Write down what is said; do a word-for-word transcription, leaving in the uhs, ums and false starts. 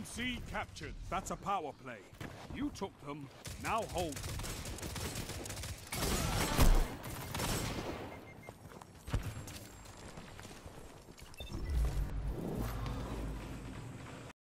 C captured. That's a power play. You took them, now hold them.